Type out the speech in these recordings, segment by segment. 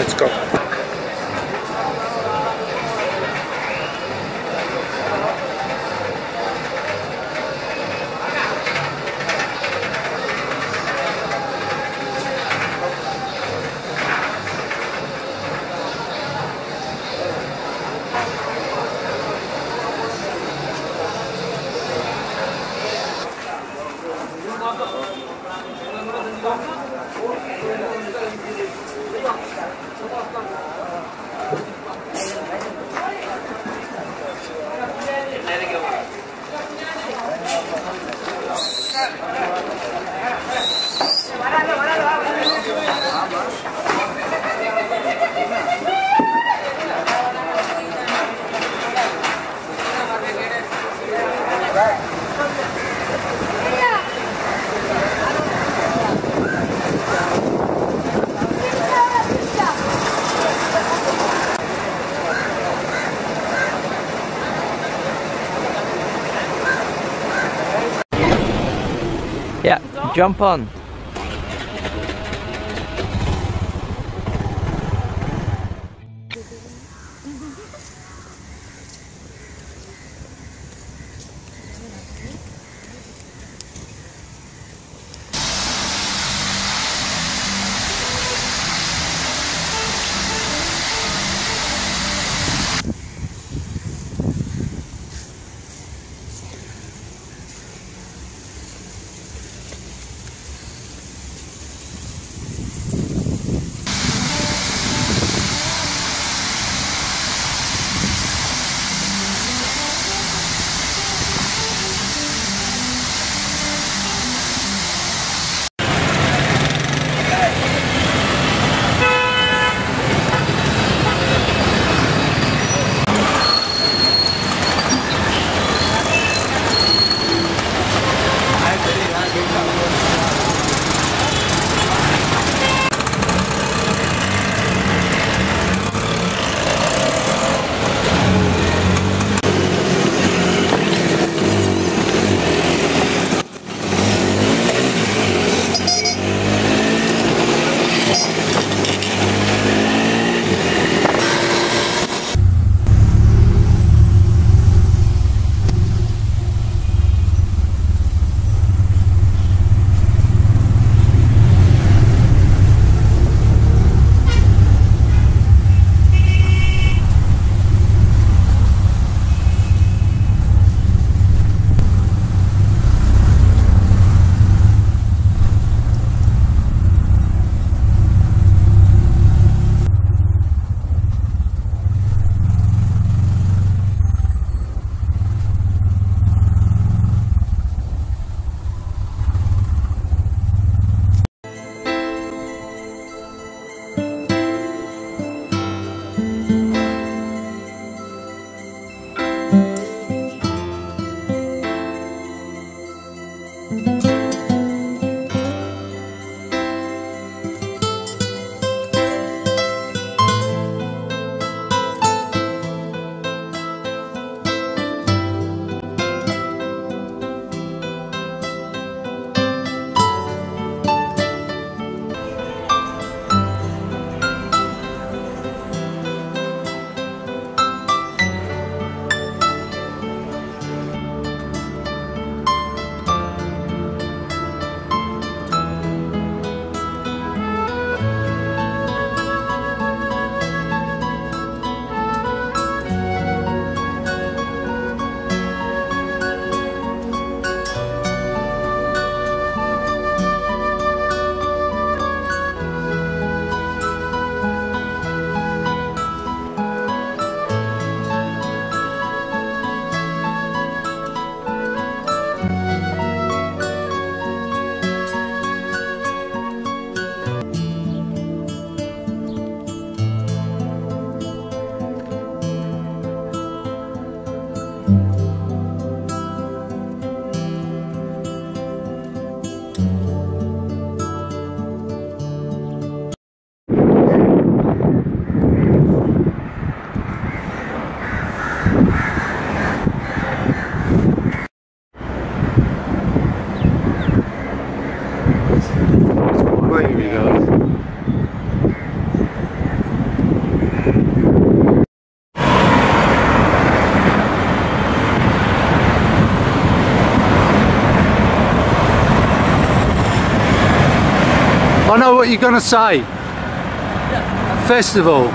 Let's go. Yeah, jump on. what you're going to say. Festival.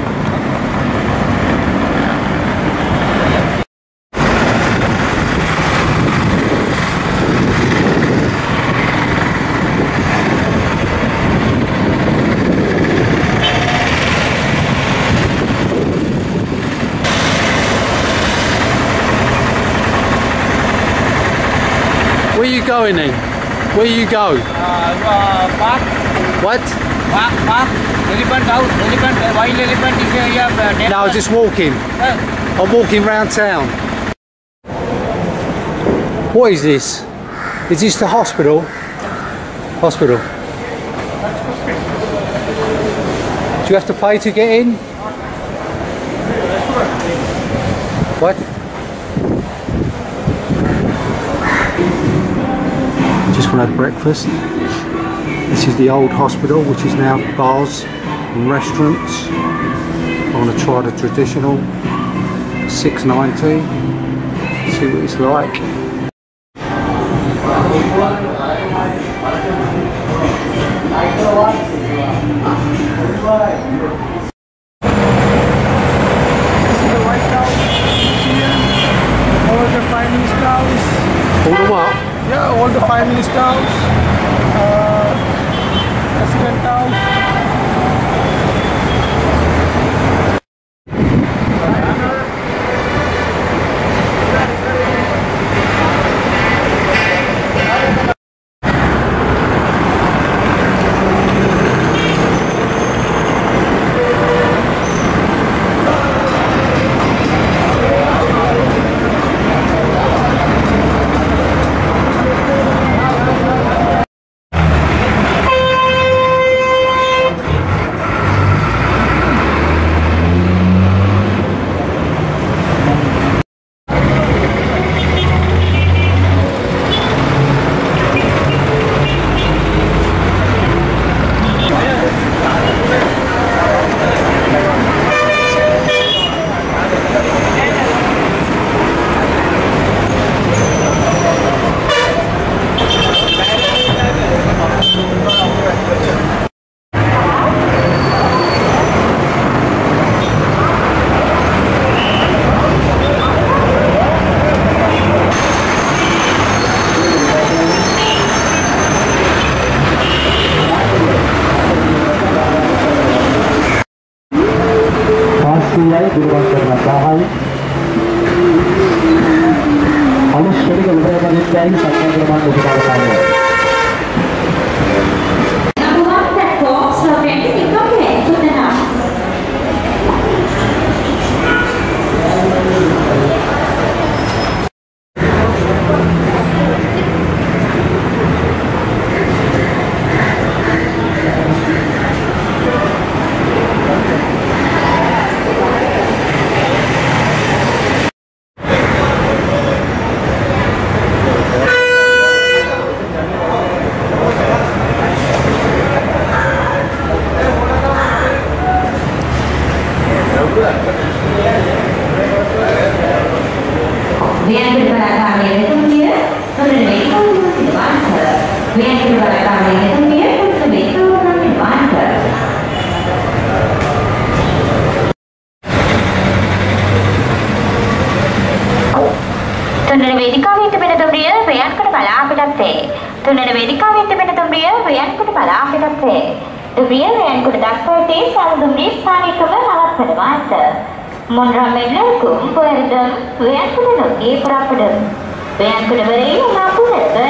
Where are you going then? Where you go? Park. What? Park. Elephant house. Elephant. Wild elephant is here. No, just walking. I'm walking round town. What is this? Is this the hospital? Hospital. Do you have to pay to get in? What? Just want to have breakfast. This is the old hospital, which is now bars and restaurants. I want to try the traditional $6.90. See what it's like. This is the White House here. All the Prime Minister House. All the what? Yeah, all the Prime Minister House. President House.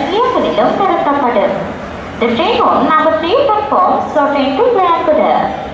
The train on number 3 platform shortened to Ravindu.